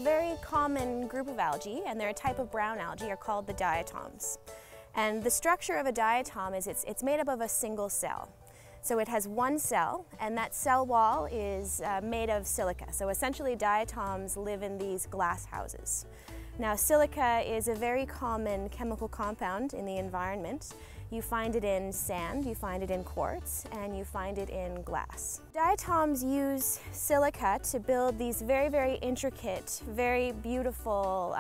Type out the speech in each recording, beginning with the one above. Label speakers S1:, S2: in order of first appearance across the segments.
S1: very common group of algae, and they're a type of brown algae, are called the diatoms. And the structure of a diatom is it's made up of a single cell. So it has one cell, and that cell wall is made of silica. So essentially diatoms live in these glass houses. Now silica is a very common chemical compound in the environment. You find it in sand, you find it in quartz, and you find it in glass. Diatoms use silica to build these very, very intricate, very beautiful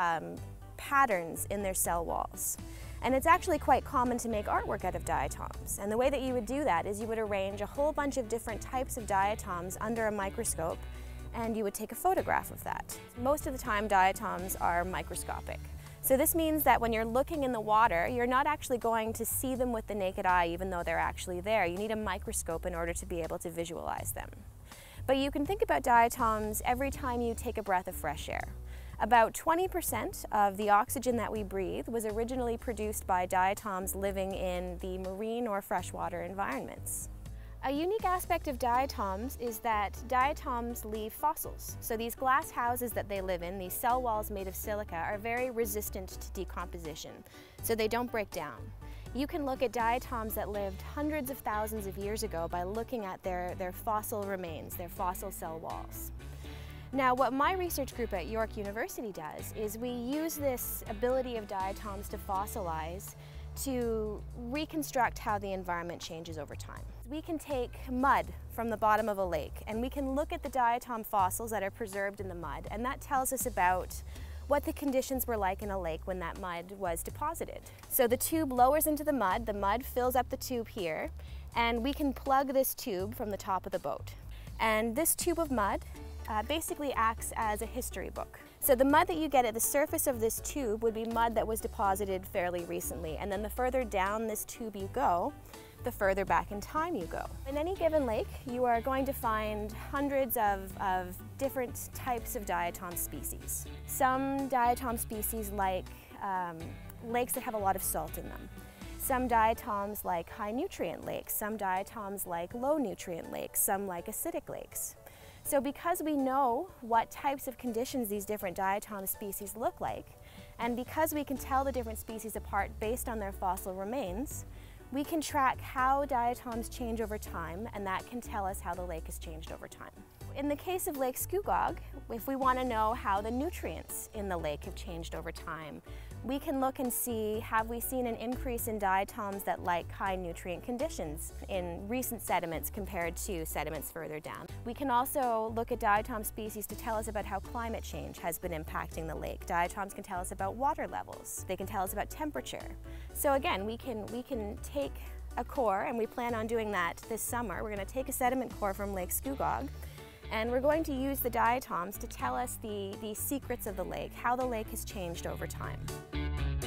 S1: patterns in their cell walls. And it's actually quite common to make artwork out of diatoms. And the way that you would do that is you would arrange a whole bunch of different types of diatoms under a microscope, and you would take a photograph of that. Most of the time diatoms are microscopic. So this means that when you're looking in the water, you're not actually going to see them with the naked eye even though they're actually there. You need a microscope in order to be able to visualize them. But you can think about diatoms every time you take a breath of fresh air. About 20% of the oxygen that we breathe was originally produced by diatoms living in the marine or freshwater environments. A unique aspect of diatoms is that diatoms leave fossils. So these glass houses that they live in, these cell walls made of silica, are very resistant to decomposition, so they don't break down. You can look at diatoms that lived hundreds of thousands of years ago by looking at their fossil remains, their fossil cell walls. Now, what my research group at York University does is we use this ability of diatoms to fossilize to reconstruct how the environment changes over time. We can take mud from the bottom of a lake and we can look at the diatom fossils that are preserved in the mud, and that tells us about what the conditions were like in a lake when that mud was deposited. So the tube lowers into the mud fills up the tube here, and we can plug this tube from the top of the boat. And this tube of mud basically acts as a history book. So the mud that you get at the surface of this tube would be mud that was deposited fairly recently, and then the further down this tube you go, the further back in time you go. In any given lake, you are going to find hundreds of different types of diatom species. Some diatom species like lakes that have a lot of salt in them. Some diatoms like high nutrient lakes, some diatoms like low nutrient lakes, some like acidic lakes. So because we know what types of conditions these different diatom species look like, and because we can tell the different species apart based on their fossil remains, we can track how diatoms change over time, and that can tell us how the lake has changed over time. In the case of Lake Scugog, if we want to know how the nutrients in the lake have changed over time, we can look and see, have we seen an increase in diatoms that like high nutrient conditions in recent sediments compared to sediments further down. We can also look at diatom species to tell us about how climate change has been impacting the lake. Diatoms can tell us about water levels. They can tell us about temperature. So again, we can take a core, and we plan on doing that this summer. We're going to take a sediment core from Lake Scugog, and we're going to use the diatoms to tell us the secrets of the lake, how the lake has changed over time.